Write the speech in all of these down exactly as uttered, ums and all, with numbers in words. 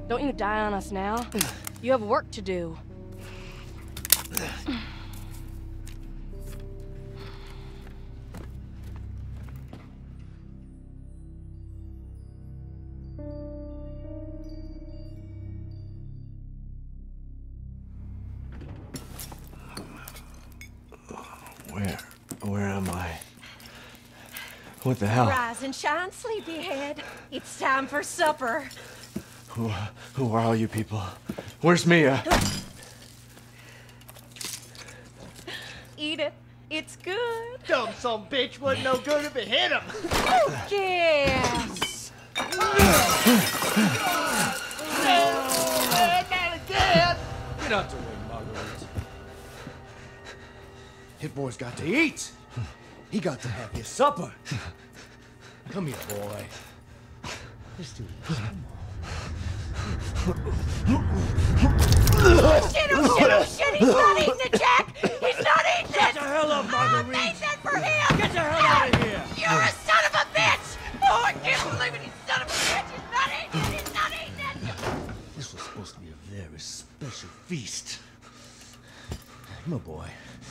Don't you die on us now. You have work to do. Where? Where am I? What the hell? Rise and shine, sleepyhead. It's time for supper. Who, who are all you people? Where's Mia? Eat it. It's good. Dumb son bitch wasn't no good if it hit him. Yes. Not again. Get out the way, Marguerite. Hit boy's got to eat. He got to have his supper. Come here, boy. Let's do this. Oh shit, oh shit, oh shit, he's not eating it, Jack! He's not eating it! Get the hell up, Marguerite! I made that for him! Get the hell out of here! You're a son of a bitch! Oh, I can't believe it, you son of a bitch! He's not eating it, he's not eating it! This was supposed to be a very special feast. Come on, boy.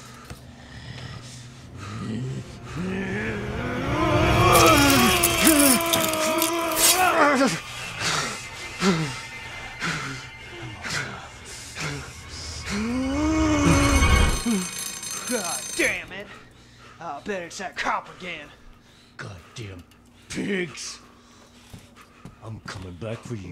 God damn it. I bet it's that cop again. Goddamn pigs! I'm coming back for you.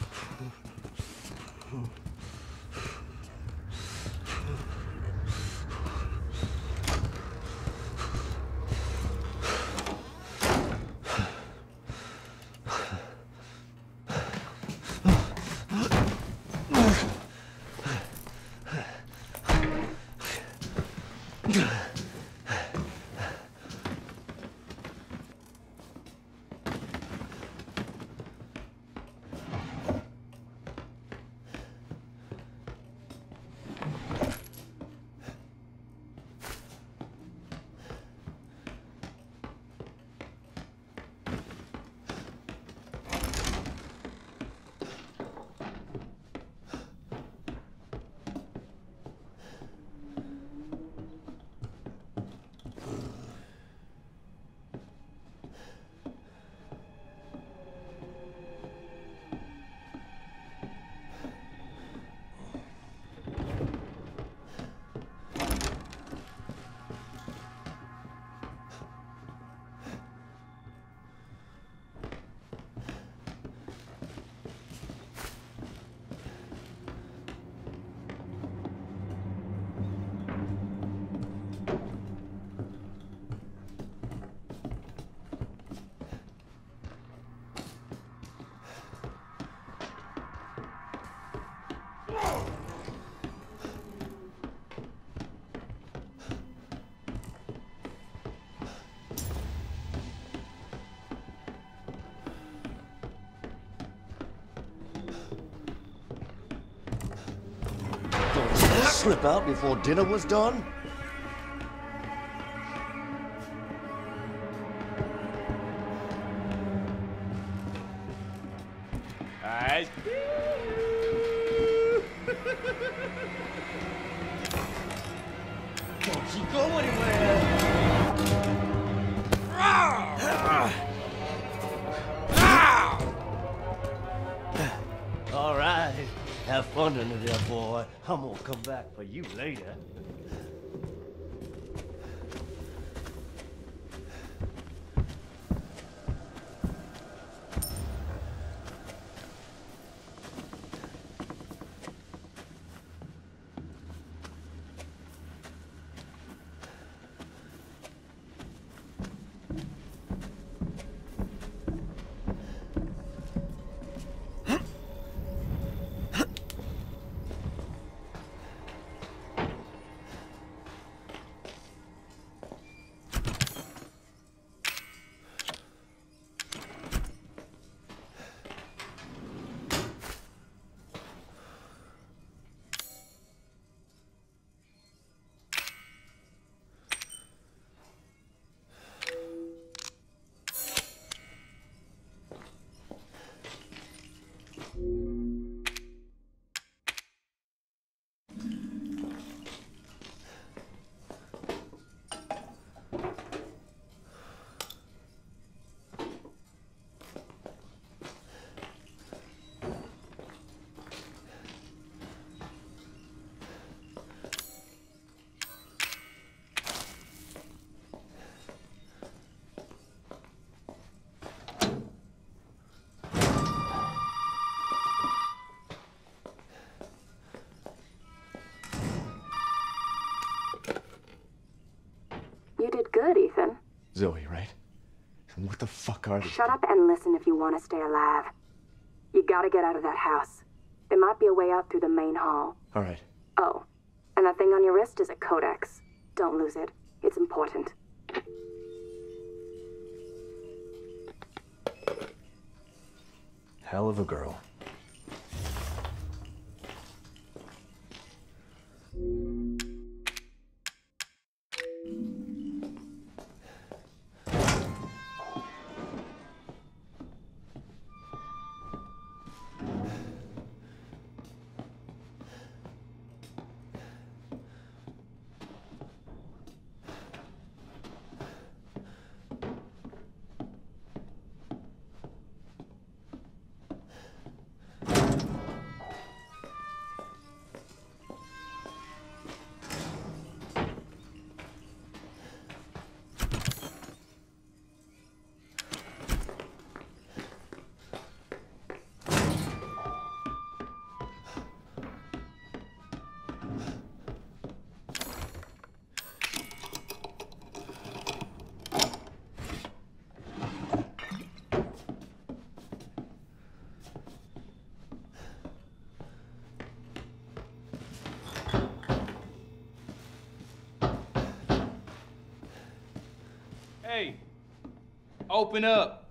Slip out before dinner was done? Alright. Don't you go anywhere! All right, have fun under there, boy. I'm gonna come back for you later. did good, Ethan. Zoe, right? And what the fuck are these? Shut up and listen if you want to stay alive. You gotta get out of that house. There might be a way out through the main hall. All right. Oh, and that thing on your wrist is a codex. Don't lose it. It's important. Hell of a girl. Hey, open up.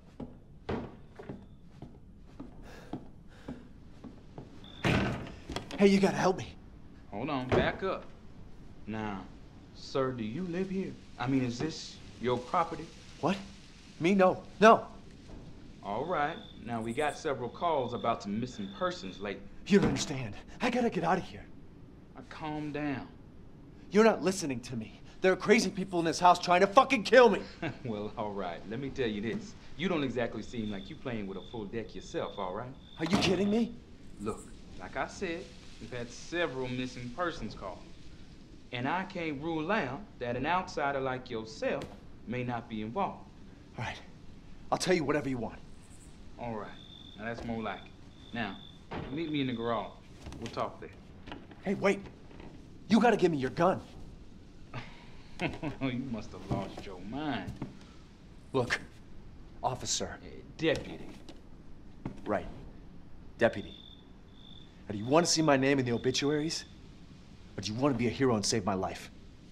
Hey, you gotta help me. Hold on, back up. Now, sir, do you live here? I mean, is this your property? What? Me? No. No. All right. Now, we got several calls about some missing persons lately. You don't understand. I gotta get out of here. Now, calm down. You're not listening to me. There are crazy people in this house trying to fucking kill me. Well, all right. Let me tell you this. You don't exactly seem like you playing with a full deck yourself, all right? Are you kidding me? Look, like I said, we've had several missing persons calls. And I can't rule out that an outsider like yourself may not be involved. All right. I'll tell you whatever you want. All right. Now, that's more like it. Now, meet me in the garage. We'll talk there. Hey, wait. You gotta give me your gun. You must have lost your mind. Look, officer. Hey, deputy. Right. Deputy. Now, do you want to see my name in the obituaries? Or do you want to be a hero and save my life?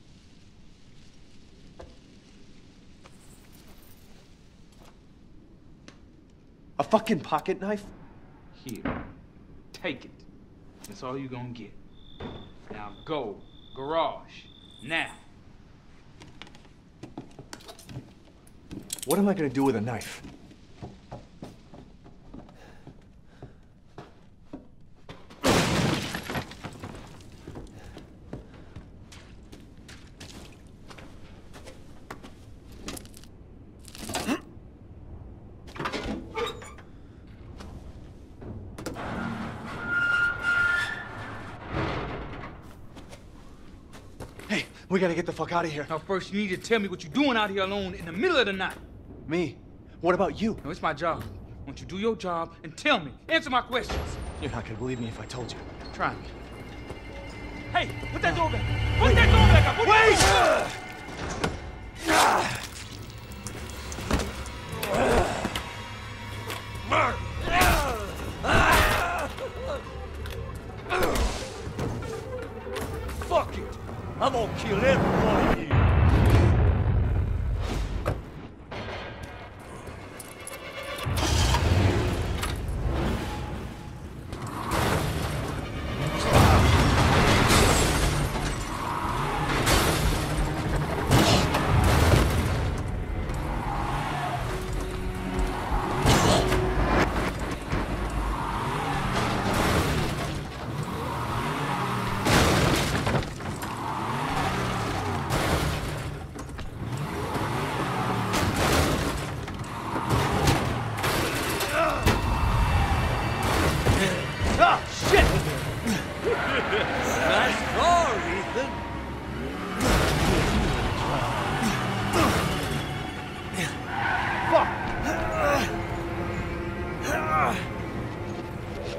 A fucking pocket knife? Here. Take it. That's all you're gonna get. Now go. Garage. Now. What am I gonna do with a knife? Hey, we gotta get the fuck out of here. Now first you need to tell me what you're doing out here alone in the middle of the night. Me? What about you? No, it's my job. Why don't you do your job and tell me? Answer my questions. You're not gonna believe me if I told you. Try me. Hey, put that door back. Put Wait. that door back up. Put Wait! Fuck it. I'm gonna kill every one of you.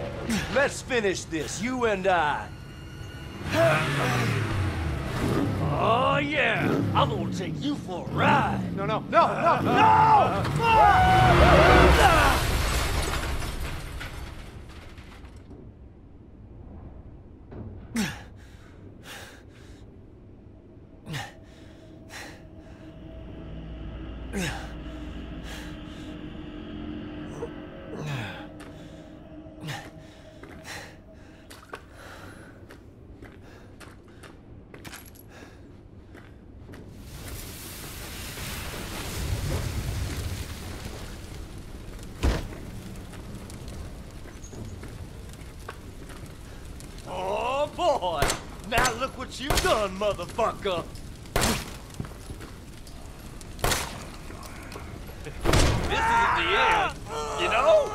Let's finish this, you and I. Oh, yeah. I'm gonna take you for a ride. No, no, no, no, no! Oh, boy. Now look what you've done, motherfucker. This isn't the end, you know?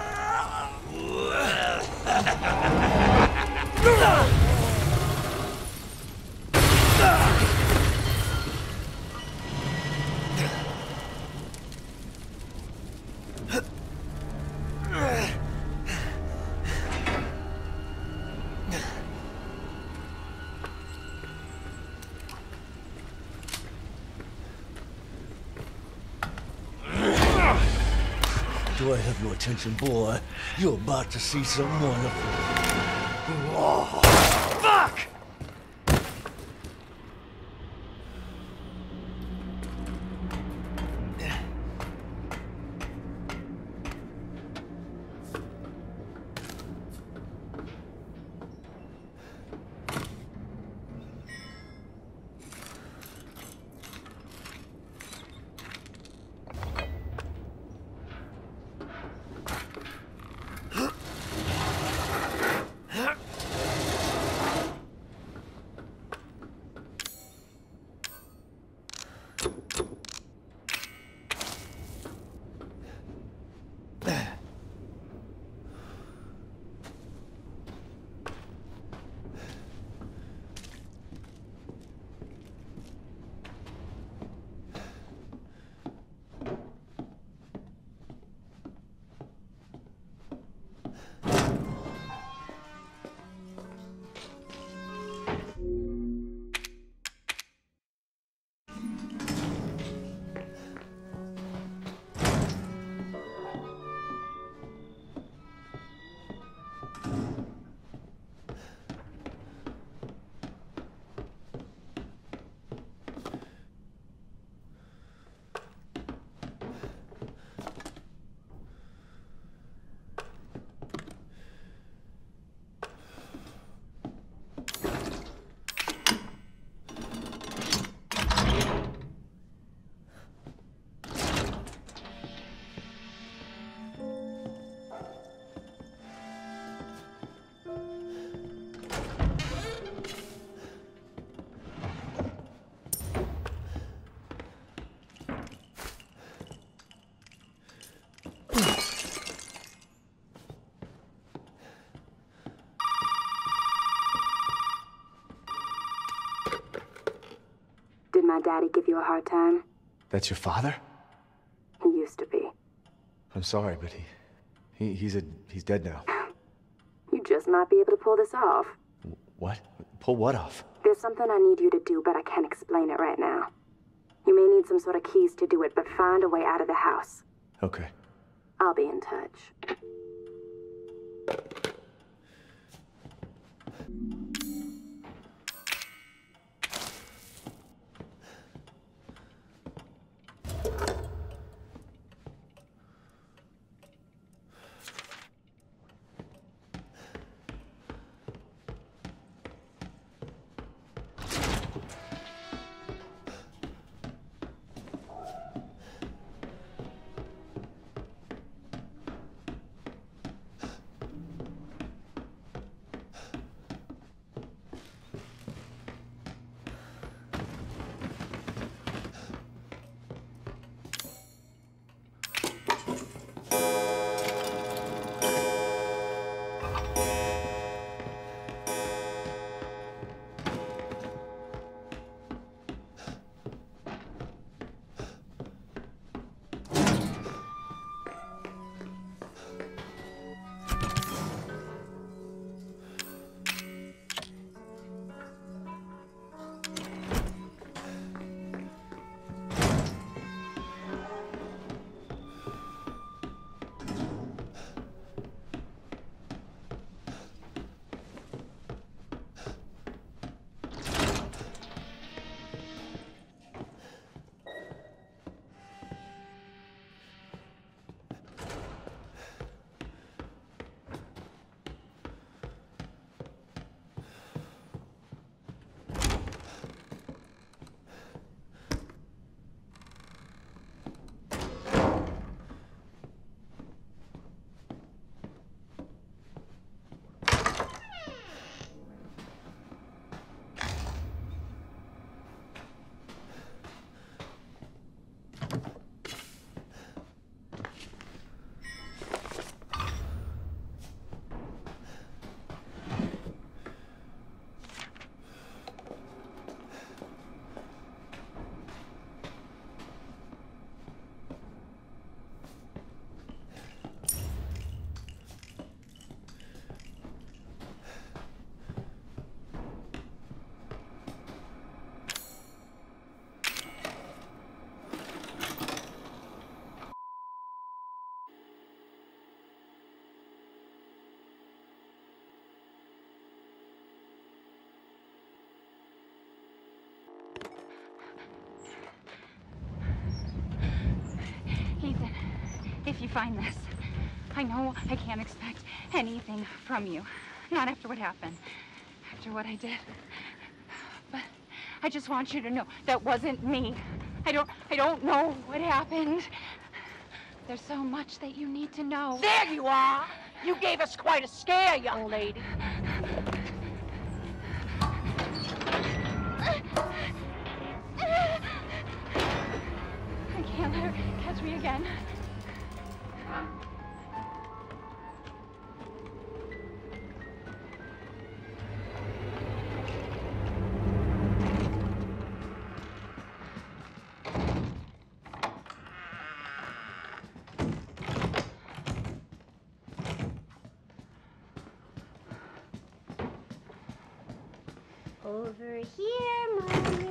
Do I have your attention, boy? You're about to see something wonderful. Oh, fuck! Did my daddy give you a hard time? That's your father? He used to be. I'm sorry, but he, he he's a he's dead now. You just might be able to pull this off. What? Pull what off? There's something I need you to do, but I can't explain it right now. You may need some sort of keys to do it, but find a way out of the house. Okay. I'll be in touch. if you find this. I know I can't expect anything from you. Not after what happened. After what I did. But I just want you to know that wasn't me. I don't, I don't know what happened. There's so much that you need to know. There you are! You gave us quite a scare, young lady. I can't let her catch me again. Over here, Mommy.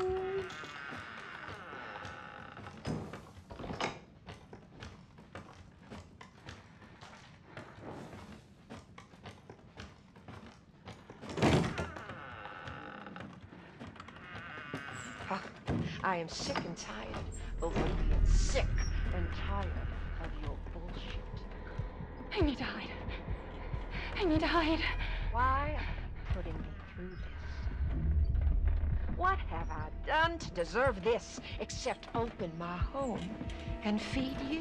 I am sick and tired of being sick and tired of your bullshit. I need to hide. I need to hide. Why are you putting me through this? What have I done to deserve this except open my home and feed you?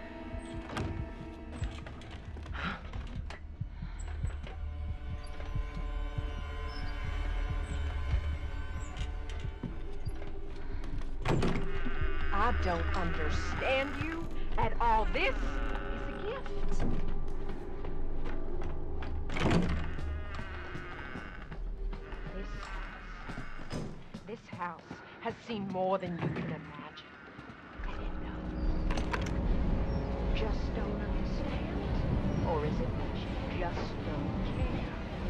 I don't understand you at all. This is a gift. This house, this house has seen more than you can imagine. And it knows. Just don't understand? Or is it that you just don't care?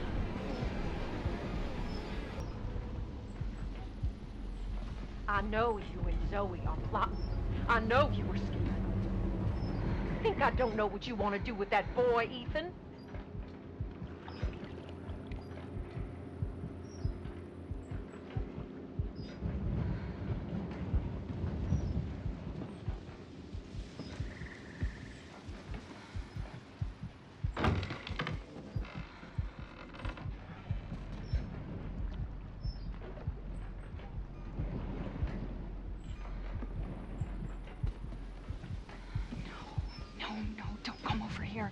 I know you and Zoe are plotting. I know you were scared. Think I don't know what you want to do with that boy, Ethan? No, no, don't come over here.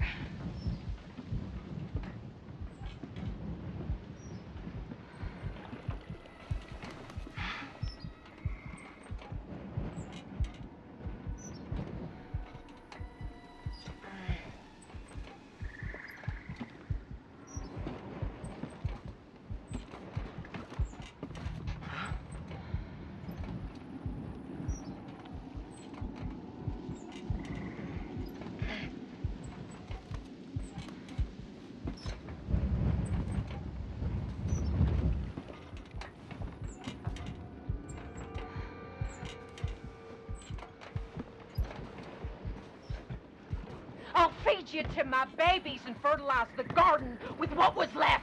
I'll feed you to my babies and fertilize the garden with what was left.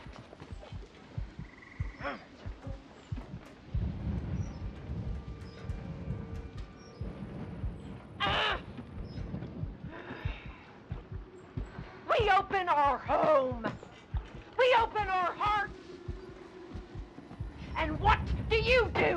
We open our home. We open our hearts. And what do you do?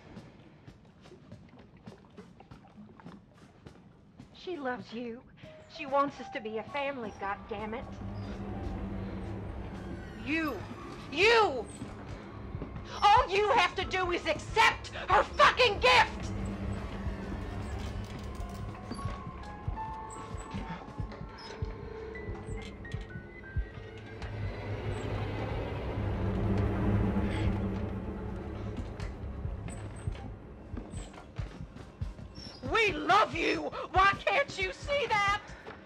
She loves you. She wants us to be a family, goddammit. You! You! All you have to do is accept her fucking gift! We love you! Why can't you see that?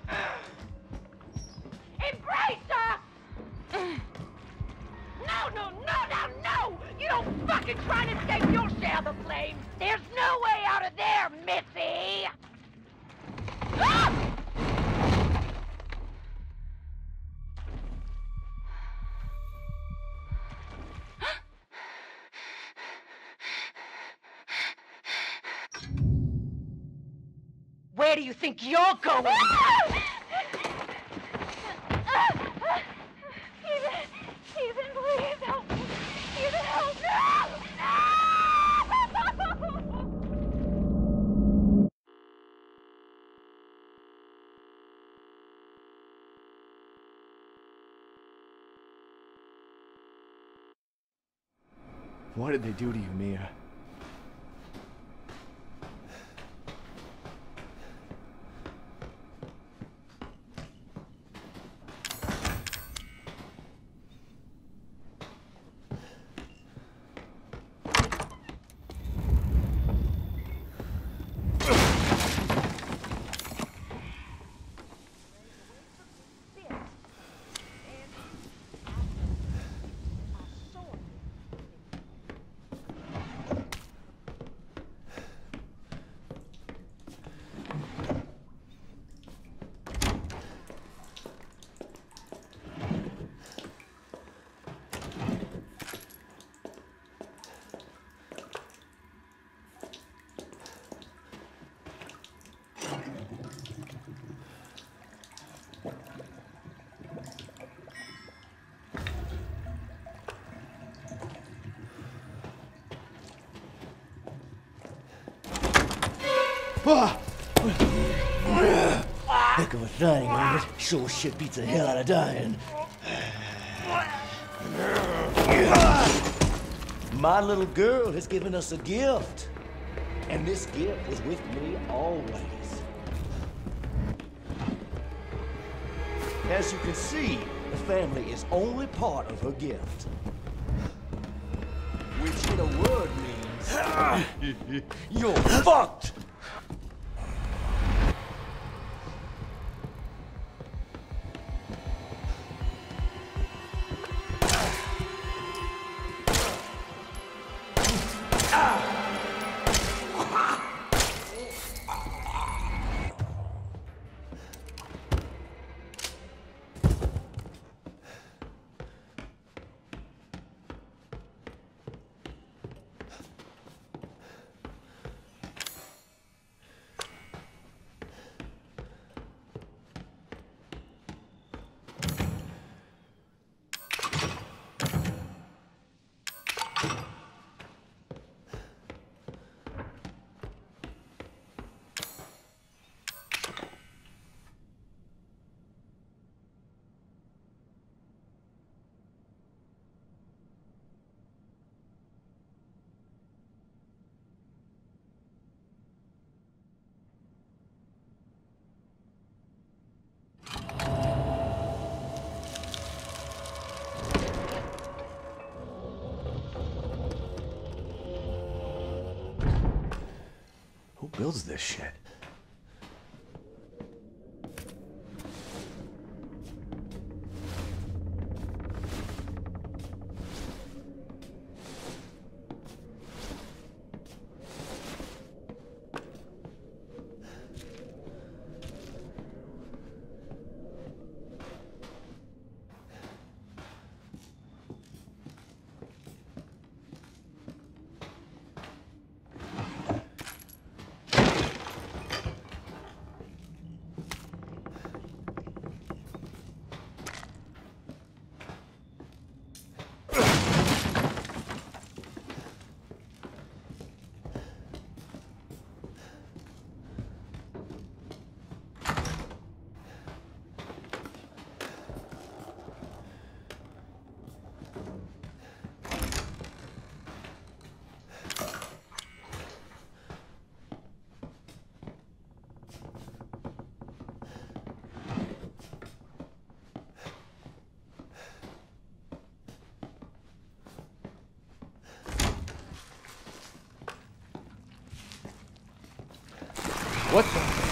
Embrace us! No, no, no, no, no! You don't fucking try to escape your share of the flames! There's no way out of there, Missy! Ah! Where do you think you're going? Ethan, Ethan, please help me. Ethan, help me. No! What did they do to you, Mia? Heck of a thing, ain't it? Sure shit beats the hell out of dying. My little girl has given us a gift. And this gift was with me always. As you can see, the family is only part of her gift. Which in a word means... you're fucked! Who builds this shit? What the?